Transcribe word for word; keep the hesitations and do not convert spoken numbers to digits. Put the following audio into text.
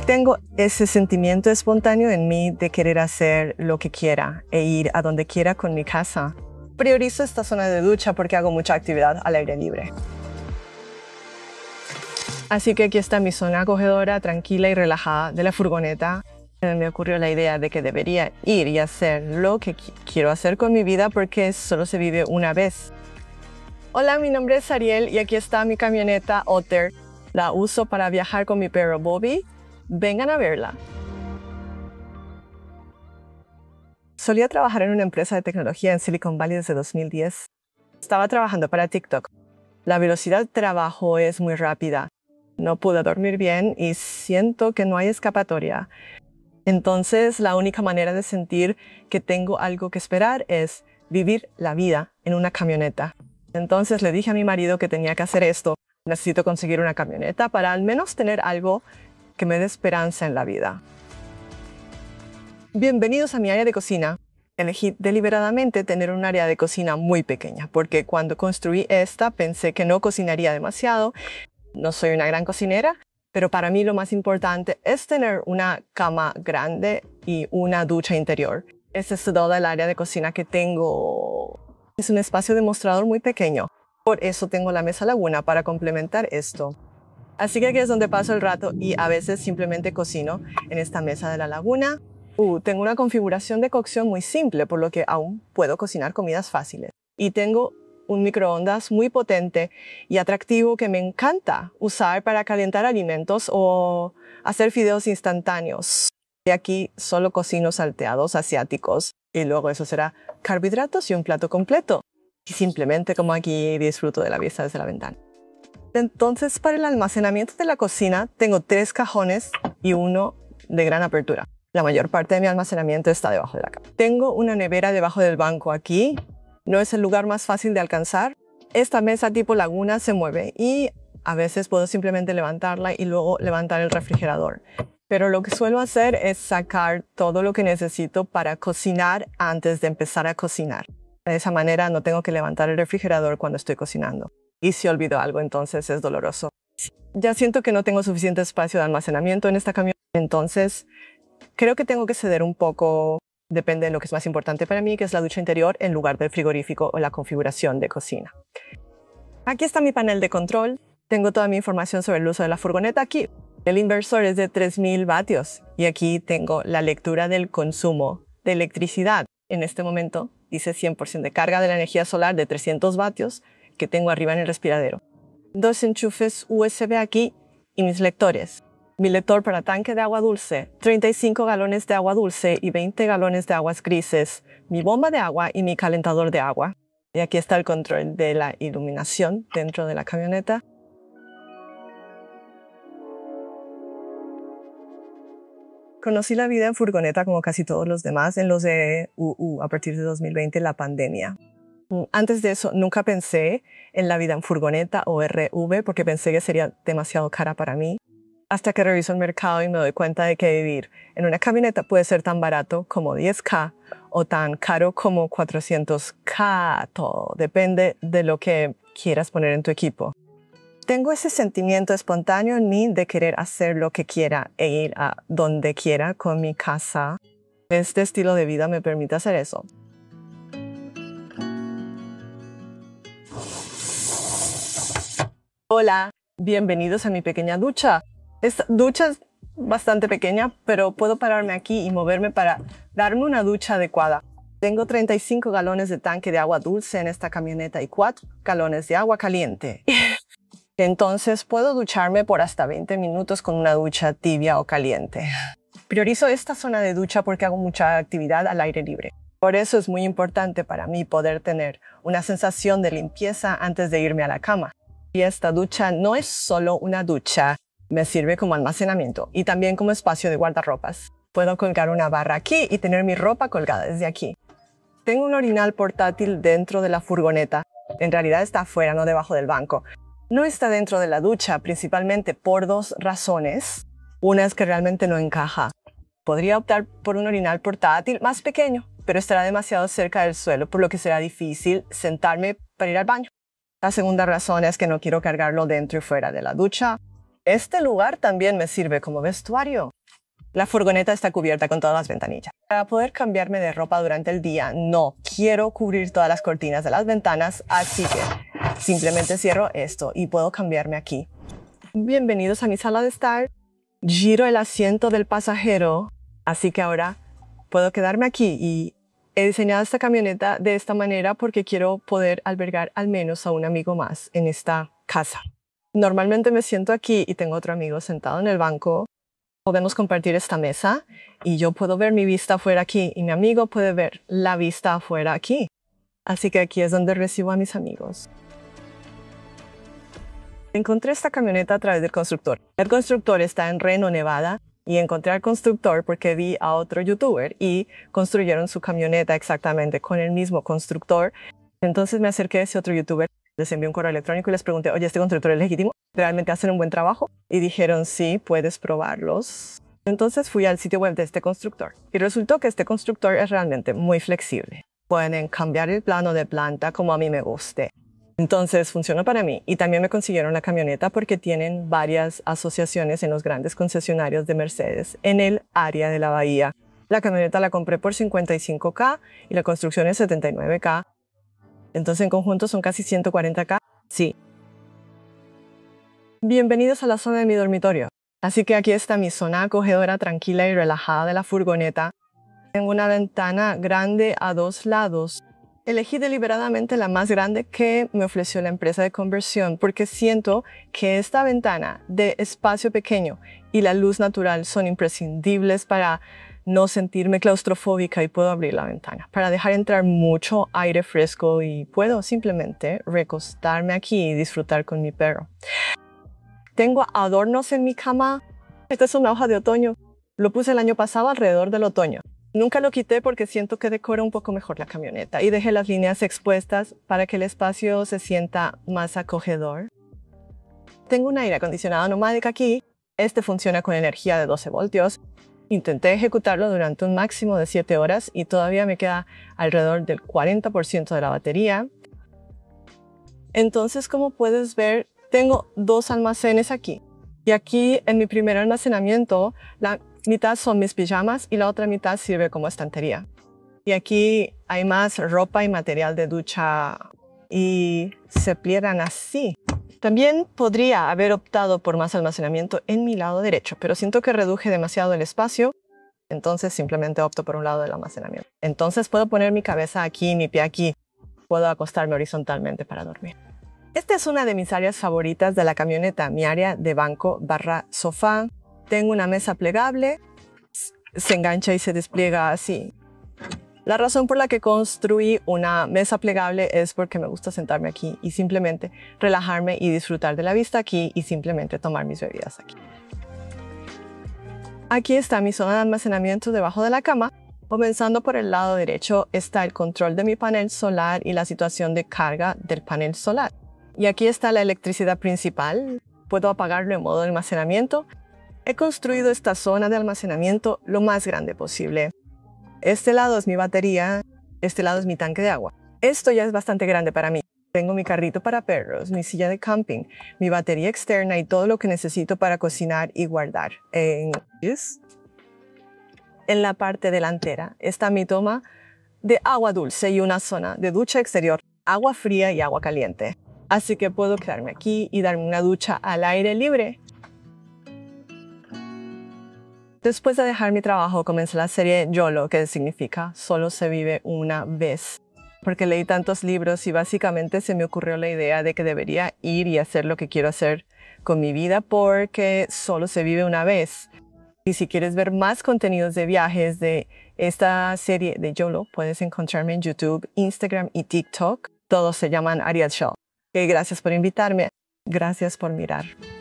Tengo ese sentimiento espontáneo en mí de querer hacer lo que quiera e ir a donde quiera con mi casa. Priorizo esta zona de ducha porque hago mucha actividad al aire libre. Así que aquí está mi zona acogedora, tranquila y relajada de la furgoneta. Me ocurrió la idea de que debería ir y hacer lo que qu quiero hacer con mi vida porque solo se vive una vez. Hola, mi nombre es Ariel y aquí está mi camioneta Otter. La uso para viajar con mi perro Bobby. Vengan a verla. Solía trabajar en una empresa de tecnología en Silicon Valley desde dos mil diez. Estaba trabajando para TikTok. La velocidad de trabajo es muy rápida. No pude dormir bien y siento que no hay escapatoria. Entonces, la única manera de sentir que tengo algo que esperar es vivir la vida en una camioneta. Entonces le dije a mi marido que tenía que hacer esto. Necesito conseguir una camioneta para al menos tener algo que me dé esperanza en la vida. Bienvenidos a mi área de cocina. Elegí deliberadamente tener un área de cocina muy pequeña, porque cuando construí esta pensé que no cocinaría demasiado. No soy una gran cocinera, pero para mí lo más importante es tener una cama grande y una ducha interior. Esta es toda el área de cocina que tengo. Es un espacio de mostrador muy pequeño. Por eso tengo la mesa laguna para complementar esto. Así que aquí es donde paso el rato y a veces simplemente cocino en esta mesa de la laguna. Uh, tengo una configuración de cocción muy simple, por lo que aún puedo cocinar comidas fáciles. Y tengo un microondas muy potente y atractivo que me encanta usar para calentar alimentos o hacer fideos instantáneos. Y aquí solo cocino salteados asiáticos y luego eso será carbohidratos y un plato completo. Y simplemente como aquí disfruto de la vista desde la ventana. Entonces, para el almacenamiento de la cocina, tengo tres cajones y uno de gran apertura. La mayor parte de mi almacenamiento está debajo de la cama. Tengo una nevera debajo del banco aquí. No es el lugar más fácil de alcanzar. Esta mesa tipo laguna se mueve y a veces puedo simplemente levantarla y luego levantar el refrigerador. Pero lo que suelo hacer es sacar todo lo que necesito para cocinar antes de empezar a cocinar. De esa manera no tengo que levantar el refrigerador cuando estoy cocinando. Y si olvido algo, entonces es doloroso. Ya siento que no tengo suficiente espacio de almacenamiento en esta camioneta, entonces creo que tengo que ceder un poco. Depende de lo que es más importante para mí, que es la ducha interior en lugar del frigorífico o la configuración de cocina. Aquí está mi panel de control. Tengo toda mi información sobre el uso de la furgoneta aquí. El inversor es de tres mil vatios y aquí tengo la lectura del consumo de electricidad. En este momento dice cien por ciento de carga de la energía solar de trescientos vatios que tengo arriba en el respiradero. Dos enchufes U S B aquí y mis lectores. Mi lector para tanque de agua dulce, treinta y cinco galones de agua dulce y veinte galones de aguas grises, mi bomba de agua y mi calentador de agua. Y aquí está el control de la iluminación dentro de la camioneta. Conocí la vida en furgoneta como casi todos los demás en los de U U a partir de dos mil veinte, la pandemia. Antes de eso nunca pensé en la vida en furgoneta o R V porque pensé que sería demasiado cara para mí. Hasta que reviso el mercado y me doy cuenta de que vivir en una camioneta puede ser tan barato como diez K o tan caro como cuatrocientos K. Todo depende de lo que quieras poner en tu equipo. Tengo ese sentimiento espontáneo en mí de querer hacer lo que quiera e ir a donde quiera con mi casa. Este estilo de vida me permite hacer eso. Hola, bienvenidos a mi pequeña ducha. Esta ducha es bastante pequeña, pero puedo pararme aquí y moverme para darme una ducha adecuada. Tengo treinta y cinco galones de tanque de agua dulce en esta camioneta y cuatro galones de agua caliente. Entonces puedo ducharme por hasta veinte minutos con una ducha tibia o caliente. Priorizo esta zona de ducha porque hago mucha actividad al aire libre. Por eso es muy importante para mí poder tener una sensación de limpieza antes de irme a la cama. Y esta ducha no es solo una ducha, me sirve como almacenamiento y también como espacio de guardarropas. Puedo colgar una barra aquí y tener mi ropa colgada desde aquí. Tengo un orinal portátil dentro de la furgoneta. En realidad está afuera, no debajo del banco. No está dentro de la ducha, principalmente por dos razones. Una es que realmente no encaja. Podría optar por un orinal portátil más pequeño, pero estará demasiado cerca del suelo, por lo que será difícil sentarme para ir al baño. La segunda razón es que no quiero cargarlo dentro y fuera de la ducha. Este lugar también me sirve como vestuario. La furgoneta está cubierta con todas las ventanillas. Para poder cambiarme de ropa durante el día, no quiero cubrir todas las cortinas de las ventanas, así que simplemente cierro esto y puedo cambiarme aquí. Bienvenidos a mi sala de estar. Giro el asiento del pasajero, así que ahora puedo quedarme aquí y he diseñado esta camioneta de esta manera porque quiero poder albergar al menos a un amigo más en esta casa. Normalmente me siento aquí y tengo otro amigo sentado en el banco. Podemos compartir esta mesa y yo puedo ver mi vista afuera aquí y mi amigo puede ver la vista afuera aquí. Así que aquí es donde recibo a mis amigos. Encontré esta camioneta a través del constructor. El constructor está en Reno, Nevada, y encontré al constructor porque vi a otro youtuber y construyeron su camioneta exactamente con el mismo constructor. Entonces me acerqué a ese otro youtuber, les envié un correo electrónico y les pregunté, oye, ¿este constructor es legítimo? ¿Realmente hacen un buen trabajo? Y dijeron, sí, puedes probarlos. Entonces fui al sitio web de este constructor y resultó que este constructor es realmente muy flexible. Pueden cambiar el plano de planta como a mí me guste. Entonces funcionó para mí y también me consiguieron la camioneta porque tienen varias asociaciones en los grandes concesionarios de Mercedes en el área de la bahía. La camioneta la compré por cincuenta y cinco K y la construcción es setenta y nueve K. Entonces en conjunto son casi ciento cuarenta K. Sí. Bienvenidos a la zona de mi dormitorio. Así que aquí está mi zona acogedora, tranquila y relajada de la furgoneta. Tengo una ventana grande a dos lados. Elegí deliberadamente la más grande que me ofreció la empresa de conversión porque siento que esta ventana de espacio pequeño y la luz natural son imprescindibles para no sentirme claustrofóbica y puedo abrir la ventana para dejar entrar mucho aire fresco y puedo simplemente recostarme aquí y disfrutar con mi perro. Tengo adornos en mi cama. Esta es una hoja de otoño. Lo puse el año pasado alrededor del otoño. Nunca lo quité porque siento que decora un poco mejor la camioneta y dejé las líneas expuestas para que el espacio se sienta más acogedor. Tengo un aire acondicionado Nomadic aquí. Este funciona con energía de doce voltios. Intenté ejecutarlo durante un máximo de siete horas y todavía me queda alrededor del cuarenta por ciento de la batería. Entonces, como puedes ver, tengo dos almacenes aquí. Y aquí en mi primer almacenamiento, la mitad son mis pijamas y la otra mitad sirve como estantería. Y aquí hay más ropa y material de ducha y se pliegan así. También podría haber optado por más almacenamiento en mi lado derecho, pero siento que reduje demasiado el espacio, entonces simplemente opto por un lado del almacenamiento. Entonces puedo poner mi cabeza aquí, mi pie aquí. Puedo acostarme horizontalmente para dormir. Esta es una de mis áreas favoritas de la camioneta, mi área de banco barra sofá. Tengo una mesa plegable, se engancha y se despliega así. La razón por la que construí una mesa plegable es porque me gusta sentarme aquí y simplemente relajarme y disfrutar de la vista aquí y simplemente tomar mis bebidas aquí. Aquí está mi zona de almacenamiento debajo de la cama. Comenzando por el lado derecho está el control de mi panel solar y la situación de carga del panel solar. Y aquí está la electricidad principal. Puedo apagarlo en modo de almacenamiento. He construido esta zona de almacenamiento lo más grande posible. Este lado es mi batería, este lado es mi tanque de agua. Esto ya es bastante grande para mí. Tengo mi carrito para perros, mi silla de camping, mi batería externa y todo lo que necesito para cocinar y guardar. En, en la parte delantera está mi toma de agua dulce y una zona de ducha exterior, agua fría y agua caliente. Así que puedo quedarme aquí y darme una ducha al aire libre. Después de dejar mi trabajo, comencé la serie YOLO, que significa Solo se vive una vez. Porque leí tantos libros y básicamente se me ocurrió la idea de que debería ir y hacer lo que quiero hacer con mi vida porque solo se vive una vez. Y si quieres ver más contenidos de viajes de esta serie de YOLO, puedes encontrarme en YouTube, Instagram y TikTok. Todos se llaman Ariel Shaw. Okay, gracias por invitarme. Gracias por mirar.